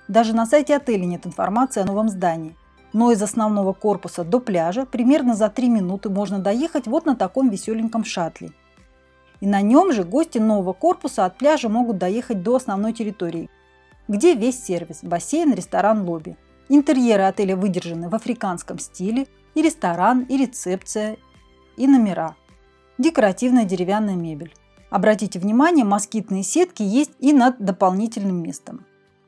Даже на сайте отеля нет информации о новом здании. Но из основного корпуса до пляжа примерно за 3 минуты можно доехать вот на таком веселеньком шаттле. И на нем же гости нового корпуса от пляжа могут доехать до основной территории, где весь сервис – бассейн, ресторан, лобби. Интерьеры отеля выдержаны в африканском стиле, и ресторан, и рецепция, и номера. Декоративная деревянная мебель. Обратите внимание, москитные сетки есть и над дополнительным местом.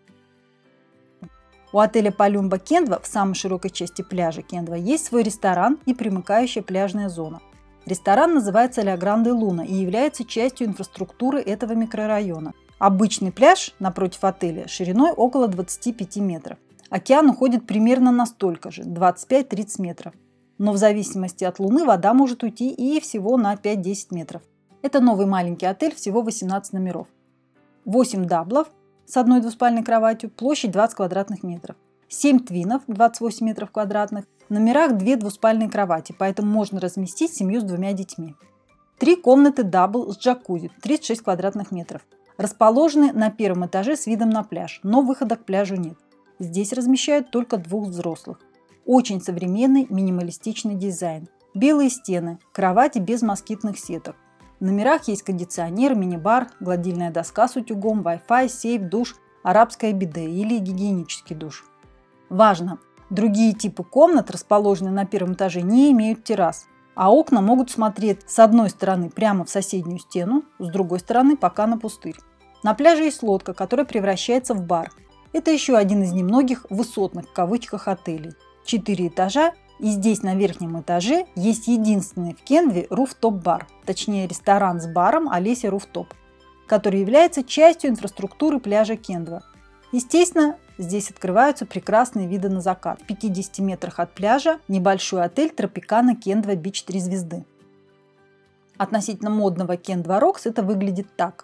У отеля Палюмба Кендва в самой широкой части пляжа Кендва есть свой ресторан и примыкающая пляжная зона. Ресторан называется Ля Гранде Луна и является частью инфраструктуры этого микрорайона. Обычный пляж напротив отеля шириной около 25 метров. Океан уходит примерно настолько же – 25-30 метров. Но в зависимости от Луны вода может уйти и всего на 5-10 метров. Это новый маленький отель, всего 18 номеров. 8 даблов с одной двуспальной кроватью, площадь 20 квадратных метров. 7 твинов, 28 метров квадратных. В номерах 2 двуспальные кровати, поэтому можно разместить семью с 2 детьми. 3 комнаты дабл с джакузи, 36 квадратных метров. Расположены на первом этаже с видом на пляж, но выхода к пляжу нет. Здесь размещают только 2 взрослых. Очень современный минималистичный дизайн. Белые стены, кровати без москитных сеток. В номерах есть кондиционер, мини-бар, гладильная доска с утюгом, Wi-Fi, сейф, душ, арабское биде или гигиенический душ. Важно! Другие типы комнат, расположенные на первом этаже, не имеют террас, а окна могут смотреть с одной стороны прямо в соседнюю стену, с другой стороны пока на пустырь. На пляже есть лодка, которая превращается в бар. Это еще один из немногих «высотных» в кавычках отелей. 4 этажа. И здесь на верхнем этаже есть единственный в Кендве руфтоп-бар, точнее ресторан с баром Олеся Руфтоп, который является частью инфраструктуры пляжа Кендва. Естественно, здесь открываются прекрасные виды на закат. В 50 метрах от пляжа небольшой отель Тропикана Кендва Бич 3 звезды. Относительно модного Кендва Рокс это выглядит так.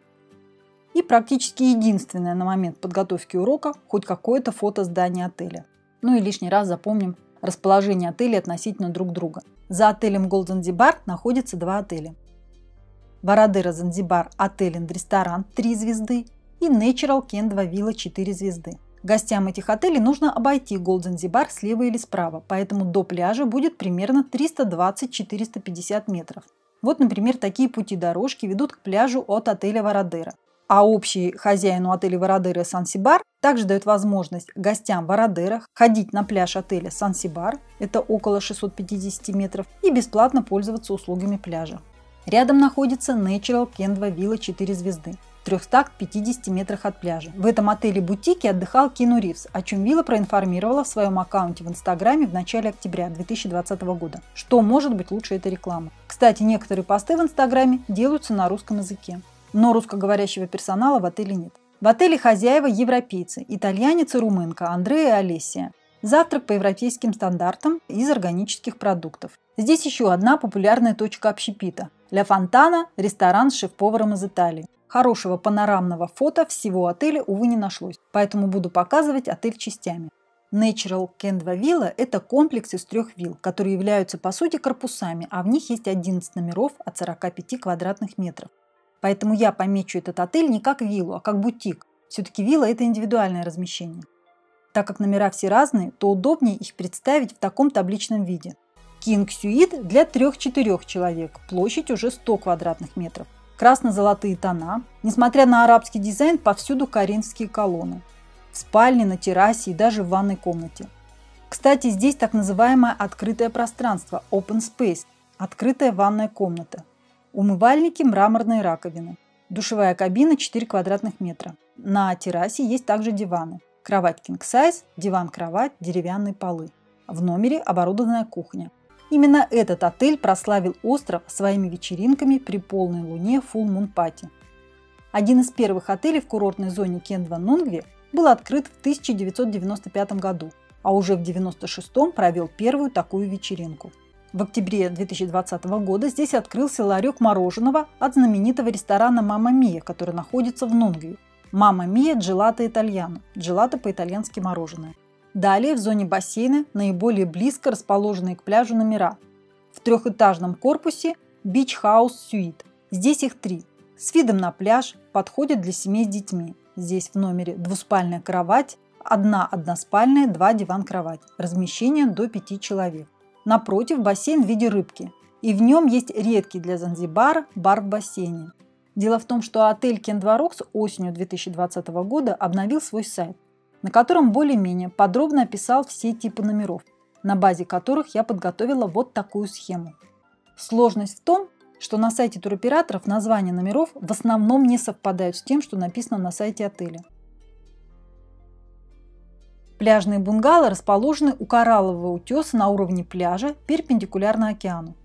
И практически единственное на момент подготовки урока хоть какое-то фото здания отеля. Ну и лишний раз запомним расположение отелей относительно друг друга. За отелем Голд Занзибар находится 2 отеля. Варадера Занзибар отель и ресторан 3 звезды и Natural Кендва Вилла 4 звезды. Гостям этих отелей нужно обойти Голд Занзибар слева или справа, поэтому до пляжа будет примерно 320-450 метров. Вот, например, такие пути-дорожки ведут к пляжу от отеля Варадера. А общий хозяину отеля Варадера Сансибар также дает возможность гостям Варадера ходить на пляж отеля Сансибар, это около 650 метров, и бесплатно пользоваться услугами пляжа. Рядом находится Natural Кендва Вилла 4 звезды, в 350 метрах от пляжа. В этом отеле-бутике отдыхал Киану Ривз, о чем Вилла проинформировала в своем аккаунте в Инстаграме в начале октября 2020 года. Что может быть лучше этой рекламы? Кстати, некоторые посты в Инстаграме делаются на русском языке. Но русскоговорящего персонала в отеле нет. В отеле хозяева европейцы, итальянец и румынка Андреа и Олесия. Завтрак по европейским стандартам из органических продуктов. Здесь еще одна популярная точка общепита. Ля Фонтана – ресторан с шеф-поваром из Италии. Хорошего панорамного фото всего отеля, увы, не нашлось, поэтому буду показывать отель частями. Natural Кендва Вилла – это комплекс из 3 вилл, которые являются по сути корпусами, а в них есть 11 номеров от 45 квадратных метров. Поэтому я помечу этот отель не как виллу, а как бутик. Все-таки вилла – это индивидуальное размещение. Так как номера все разные, то удобнее их представить в таком табличном виде. King Suite для 3-4 человек, площадь уже 100 квадратных метров. Красно-золотые тона. Несмотря на арабский дизайн, повсюду коринфские колонны. В спальне, на террасе и даже в ванной комнате. Кстати, здесь так называемое открытое пространство – Open Space, открытая ванная комната. Умывальники, мраморные раковины. Душевая кабина 4 квадратных метра. На террасе есть также диваны. Кровать king size, диван-кровать, деревянные полы. В номере оборудованная кухня. Именно этот отель прославил остров своими вечеринками при полной луне Full Moon Party. Один из первых отелей в курортной зоне Кендва Нунгви был открыт в 1995 году, а уже в 1996 провел первую такую вечеринку. В октябре 2020 года здесь открылся ларек мороженого от знаменитого ресторана «Мамма Мия», который находится в Нунгви. «Мамма Мия Джелато Итальяно» – джелато по-итальянски мороженое. Далее в зоне бассейна наиболее близко расположенные к пляжу номера. В 3-этажном корпусе Beach House Suite. Здесь их 3. С видом на пляж, подходят для семей с детьми. Здесь в номере двуспальная кровать, одна односпальная, 2 диван-кровать. Размещение до 5 человек. Напротив бассейн в виде рыбки. И в нем есть редкий для Занзибара бар в бассейне. Дело в том, что отель Кендва Рокс осенью 2020 года обновил свой сайт, на котором более-менее подробно описал все типы номеров, на базе которых я подготовила вот такую схему. Сложность в том, что на сайте туроператоров названия номеров в основном не совпадают с тем, что написано на сайте отеля. Пляжные бунгало расположены у кораллового утеса на уровне пляжа, перпендикулярно океану.